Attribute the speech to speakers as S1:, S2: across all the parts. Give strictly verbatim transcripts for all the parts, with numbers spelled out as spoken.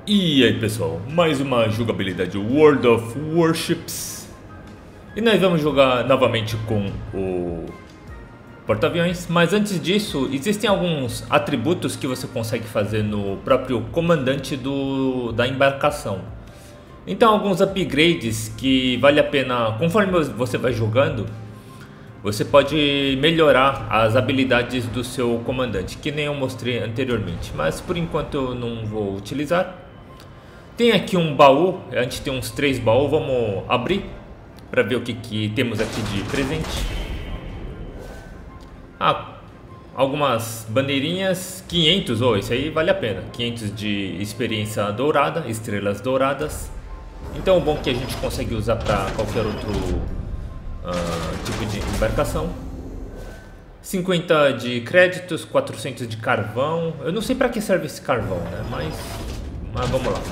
S1: E aí pessoal, mais uma jogabilidade World of Warships. E nós vamos jogar novamente com o porta-aviões. Mas antes disso, existem alguns atributos que você consegue fazer no próprio comandante do, da embarcação. Então alguns upgrades que vale a pena, conforme você vai jogando, você pode melhorar as habilidades do seu comandante, que nem eu mostrei anteriormente. Mas por enquanto eu não vou utilizar. Tem aqui um baú, a gente tem uns três baús, vamos abrir para ver o que, que temos aqui de presente. Ah, algumas bandeirinhas, quinhentos, oh, isso aí vale a pena, quinhentos de experiência dourada, estrelas douradas. Então o bom é que a gente consegue usar para qualquer outro uh, tipo de embarcação. cinquenta de créditos, quatrocentos de carvão, eu não sei para que serve esse carvão, né, mas, mas vamos lá.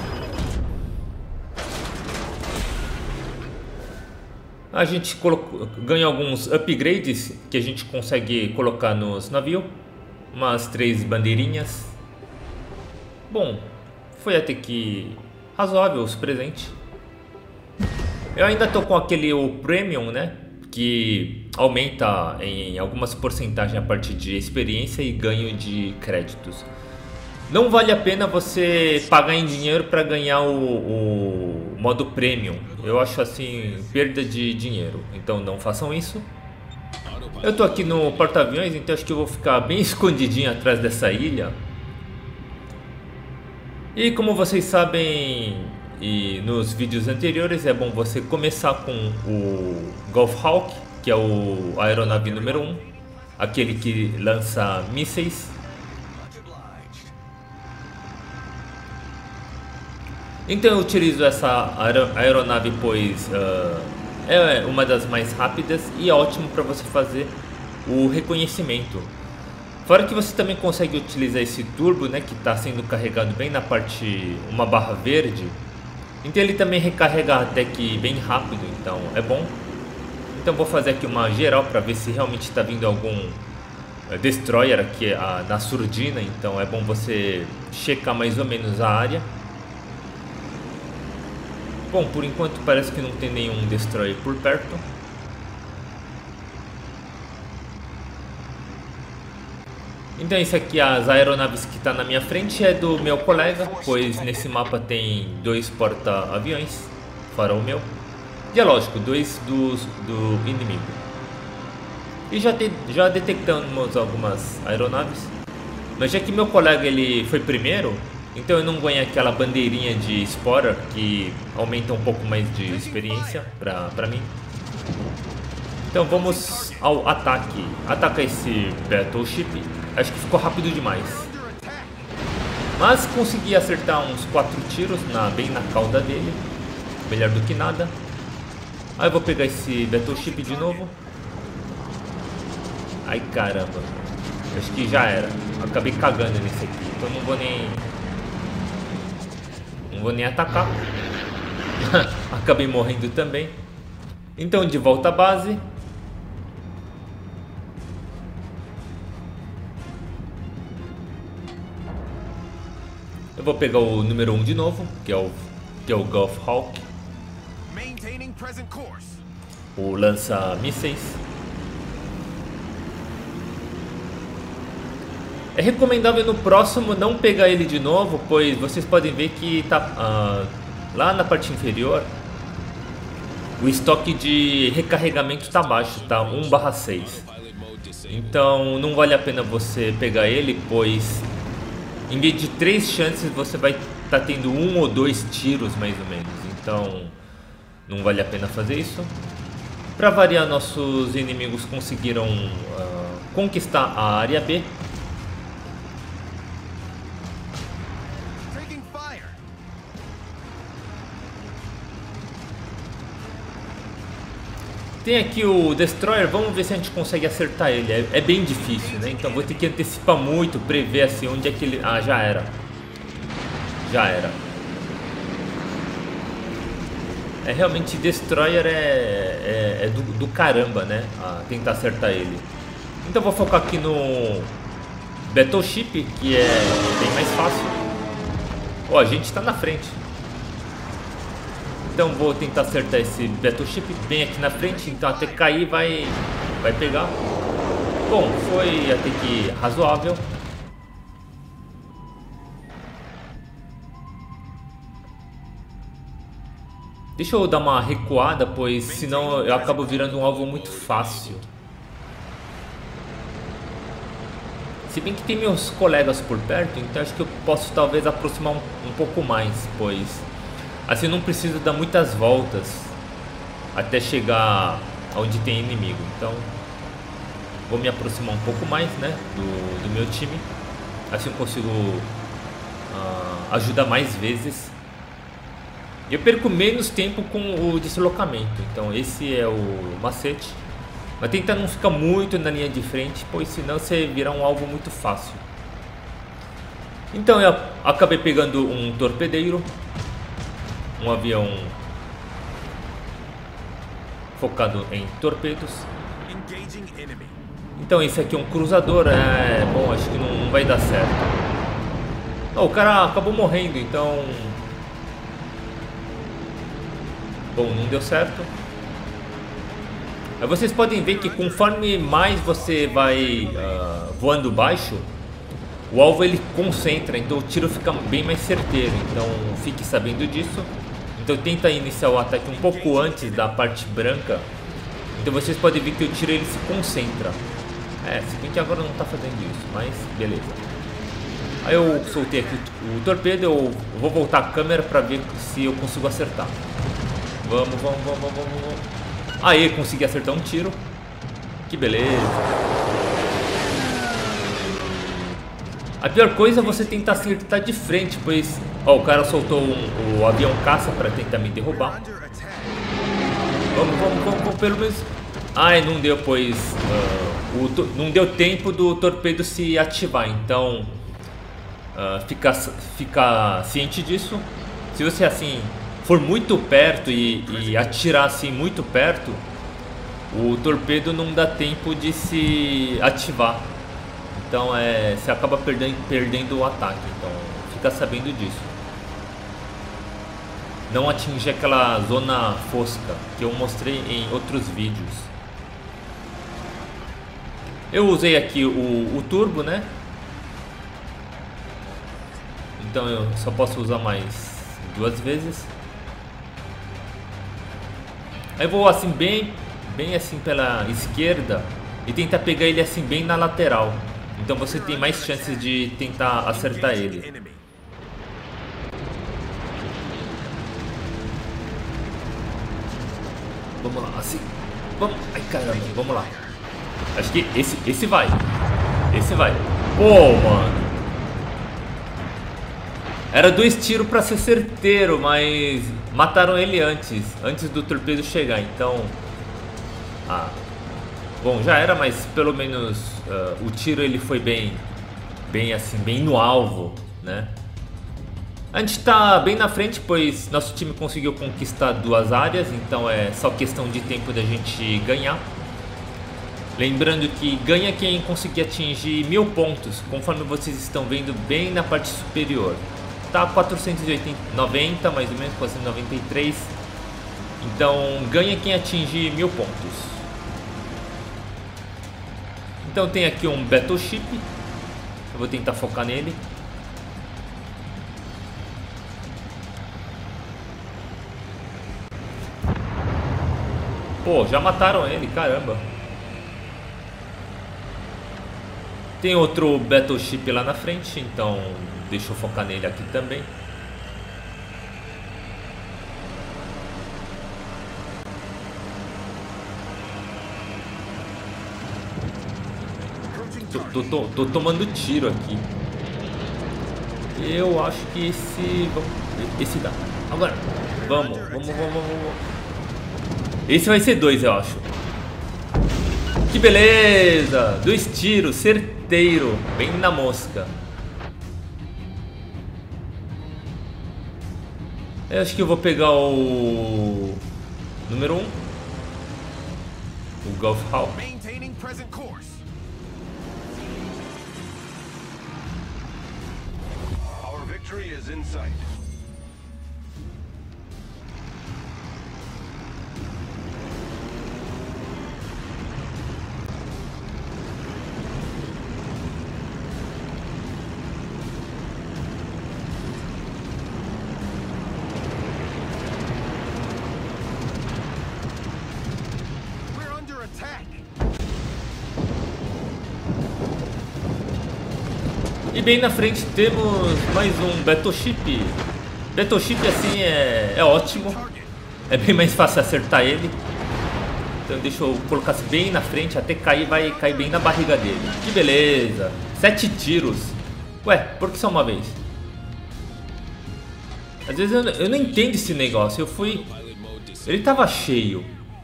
S1: A gente ganha alguns upgrades que a gente consegue colocar nos navios. Umas três bandeirinhas. Bom, foi até que razoável os presentes. Eu ainda tô com aquele o Premium, né? Que aumenta em algumas porcentagens a partir de experiência e ganho de créditos. Não vale a pena você pagar em dinheiro para ganhar o, o modo Premium. Eu acho assim, perda de dinheiro. Então não façam isso. Eu tô aqui no porta-aviões, então acho que eu vou ficar bem escondidinho atrás dessa ilha. E como vocês sabem, e nos vídeos anteriores, é bom você começar com o Gulf Hawk, que é o a aeronave número um, aquele que lança mísseis. Então eu utilizo essa aeronave pois uh, é uma das mais rápidas e é ótimo para você fazer o reconhecimento. Fora que você também consegue utilizar esse turbo, né, que está sendo carregado bem na parte, uma barra verde. Então ele também recarrega até que bem rápido, então é bom. Então vou fazer aqui uma geral para ver se realmente está vindo algum uh, destroyer aqui uh, na surdina. Então é bom você checar mais ou menos a área. Bom, por enquanto parece que não tem nenhum destroyer por perto. Então isso aqui, as aeronaves que está na minha frente é do meu colega, pois nesse mapa tem dois porta-aviões, fora o meu. E é lógico, dois dos, do inimigo. E já, te, já detectamos algumas aeronaves. Mas já que meu colega ele foi primeiro, então eu não ganho aquela bandeirinha de Sporer que aumenta um pouco mais de experiência pra, pra mim. Então vamos ao ataque. Ataca esse Battleship. Acho que ficou rápido demais. Mas consegui acertar uns quatro tiros na, bem na cauda dele. Melhor do que nada. Aí eu vou pegar esse Battleship de novo. Ai caramba. Acho que já era. Acabei cagando nesse aqui. Então não vou nem... Não vou nem atacar. Acabei morrendo também. Então de volta à base. Eu vou pegar o número um de novo, que é o, que é o Gulf Hawk. O lança-mísseis. É recomendável no próximo não pegar ele de novo, pois vocês podem ver que tá uh, lá na parte inferior o estoque de recarregamento está baixo, tá um barra seis. Então não vale a pena você pegar ele, pois em vez de três chances você vai estar tá tendo um ou dois tiros mais ou menos. Então não vale a pena fazer isso. Para variar, nossos inimigos conseguiram uh, conquistar a área B. Tem aqui o Destroyer, vamos ver se a gente consegue acertar ele. É, é bem difícil, né? Então vou ter que antecipar muito, prever assim onde é que ele... Ah, já era. Já era. É realmente, Destroyer é, é, é do, do caramba, né? Ah, tentar acertar ele. Então vou focar aqui no Battleship, que é bem mais fácil. Ó, oh, a gente tá na frente. Então vou tentar acertar esse Battleship bem aqui na frente. Então até cair vai, vai pegar. Bom, foi até que razoável. Deixa eu dar uma recuada, pois senão eu acabo virando um alvo muito fácil. Se bem que tem meus colegas por perto, então acho que eu posso talvez aproximar um, um pouco mais, pois assim eu não preciso dar muitas voltas até chegar onde tem inimigo. Então vou me aproximar um pouco mais, né, do, do meu time. Assim eu consigo uh, ajudar mais vezes. Eu perco menos tempo com o deslocamento, então esse é o macete. Mas tenta não ficar muito na linha de frente, pois senão você virá um alvo muito fácil. Então eu acabei pegando um torpedeiro, um avião focado em torpedos. Então esse aqui é um cruzador, é bom, acho que não vai dar certo. Oh, o cara acabou morrendo, então... Bom, não deu certo. Aí vocês podem ver que conforme mais você vai uh, voando baixo, o alvo ele concentra, então o tiro fica bem mais certeiro. Então fique sabendo disso. Então tenta iniciar o ataque um pouco antes da parte branca. Então vocês podem ver que o tiro ele se concentra. É, se bem que agora não está fazendo isso, mas beleza. Aí eu soltei aqui o, o torpedo, eu vou voltar a câmera para ver se eu consigo acertar. Vamos, vamos, vamos, vamos, vamos. Aí, consegui acertar um tiro. Que beleza. A pior coisa é você tentar acertar de frente, pois... Ó, o cara soltou um, o avião caça para tentar me derrubar. Vamos, vamos, vamos, vamos, pelo menos... Ai, não deu, pois... Uh, o, não deu tempo do torpedo se ativar, então... Uh, fica, fica ciente disso. Se você, assim... for muito perto e, e atirar assim muito perto, o torpedo não dá tempo de se ativar. Então é, você acaba perdendo, perdendo o ataque. Então fica sabendo disso. Não atingir aquela zona fosca que eu mostrei em outros vídeos. Eu usei aqui o, o turbo, né? Então eu só posso usar mais duas vezes. Aí eu vou assim bem, bem assim pela esquerda e tentar pegar ele assim bem na lateral. Então você tem mais chances de tentar acertar ele. Vamos lá, assim. Vamos. Ai caramba, vamos lá. Acho que esse, esse vai. Esse vai. Pô, mano. Era dois tiros pra ser certeiro, mas mataram ele antes, antes do torpedo chegar, então... Ah, bom, já era, mas pelo menos uh, o tiro ele foi bem, bem assim, bem no alvo, né? A gente tá bem na frente, pois nosso time conseguiu conquistar duas áreas, então é só questão de tempo da gente ganhar. Lembrando que ganha quem conseguir atingir mil pontos, conforme vocês estão vendo bem na parte superior. Tá quatrocentos e noventa, mais ou menos, quatrocentos e noventa e três. Então ganha quem atingir mil pontos. Então tem aqui um Battleship. Eu vou tentar focar nele. Pô, já mataram ele, caramba. Tem outro Battleship lá na frente, então deixa eu focar nele aqui também. Tô, tô, tô, tô tomando tiro aqui. Eu acho que esse... Esse dá. Agora, vamos, vamos, vamos, vamos. Esse vai ser dois, eu acho. Que beleza! Dois tiros, certeiro, bem na mosca. Eu acho que eu vou pegar o número um, o Gulf Hawk.
S2: victory is in sight.
S1: E bem na frente temos mais um Battleship. Battleship assim é, é ótimo. É bem mais fácil acertar ele. Então deixa eu colocar assim bem na frente. Até cair, vai cair bem na barriga dele. Que beleza. Sete tiros. Ué, por que só uma vez? Às vezes eu, eu não entendo esse negócio. Eu fui... Ele tava cheio.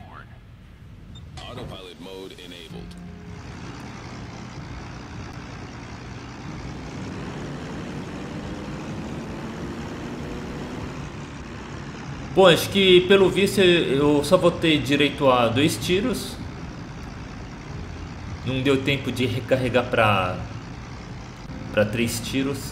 S1: Bom, acho que pelo visto eu só vou ter direito a dois tiros. Não deu tempo de recarregar para para três tiros.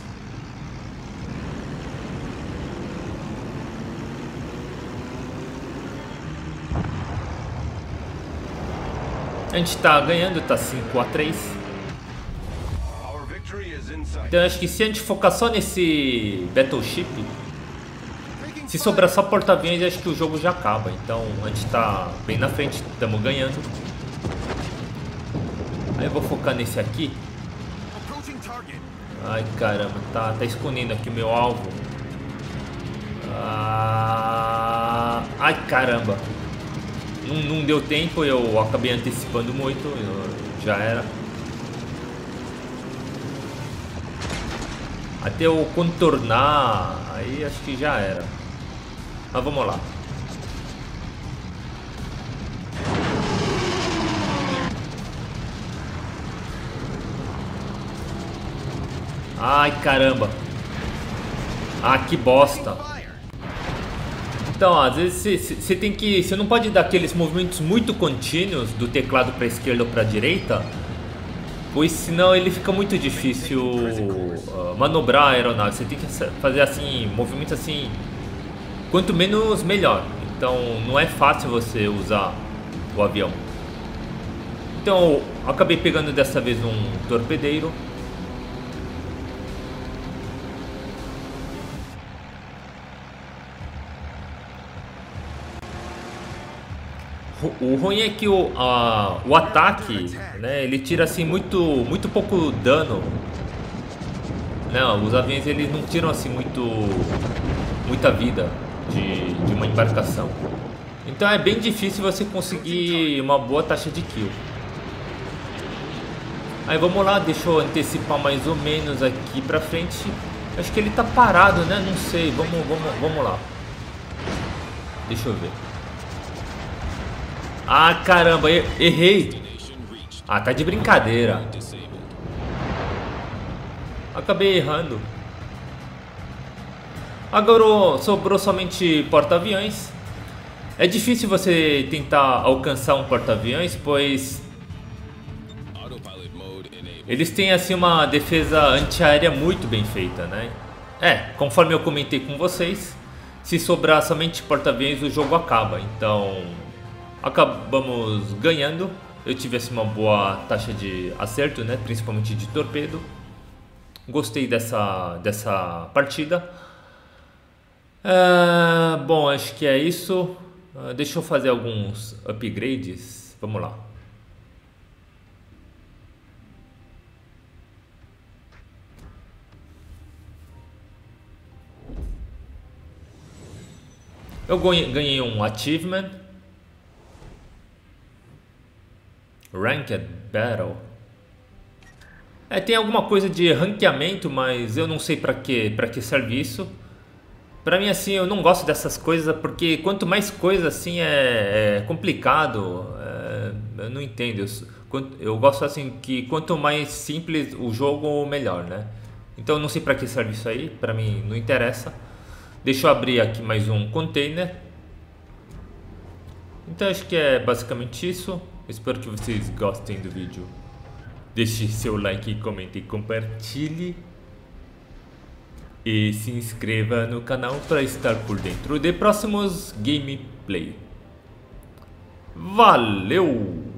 S1: A gente tá ganhando, tá cinco a três. Então acho que se a gente focar só nesse Battleship, se sobrar só porta-aviões, acho que o jogo já acaba. Então a gente tá bem na frente, estamos ganhando. Aí eu vou focar nesse aqui. Ai caramba, tá, tá escondendo aqui o meu alvo. Ah, ai caramba. Não, não deu tempo, eu acabei antecipando muito, eu, já era. Até eu contornar, aí acho que já era. Mas vamos lá. Ai caramba. Ah, que bosta. Então, às vezes você tem que, você não pode dar aqueles movimentos muito contínuos do teclado para esquerda ou para direita, pois senão ele fica muito difícil uh, manobrar a aeronave. Você tem que fazer assim, movimentos assim, quanto menos melhor. Então não é fácil você usar o avião. Então eu acabei pegando dessa vez um torpedeiro. O ruim é que o, a, o ataque, né, ele tira assim muito, muito pouco dano. Não, os aviões eles não tiram assim muito, muita vida de, de uma embarcação. Então é bem difícil você conseguir uma boa taxa de kill. Aí vamos lá, deixa eu antecipar mais ou menos aqui pra frente. Acho que ele tá parado, né? Não sei, vamos, vamos, vamos lá. Deixa eu ver. Ah, caramba, errei. Ah, tá de brincadeira. Acabei errando. Agora sobrou somente porta-aviões. É difícil você tentar alcançar um porta-aviões, pois eles têm assim uma defesa antiaérea muito bem feita, né? É, conforme eu comentei com vocês, se sobrar somente porta-aviões o jogo acaba. Então acabamos ganhando. Eu tive assim uma boa taxa de acerto, né? Principalmente de torpedo. Gostei dessa, dessa partida. Uh, bom, acho que é isso. Uh, deixa eu fazer alguns upgrades. Vamos lá. Eu ganhei um achievement. Ranked Battle. É, tem alguma coisa de ranqueamento, mas eu não sei pra que, pra que serve isso. Pra mim, assim, eu não gosto dessas coisas, porque quanto mais coisa, assim, é, é complicado. É, eu não entendo. Eu, eu gosto, assim, que quanto mais simples o jogo, melhor, né? Então, eu não sei pra que serve isso aí. Pra mim, não interessa. Deixa eu abrir aqui mais um container. Então, acho que é basicamente isso. Espero que vocês gostem do vídeo. Deixe seu like, comente e compartilhe. e se inscreva no canal para estar por dentro de próximos gameplay. Valeu!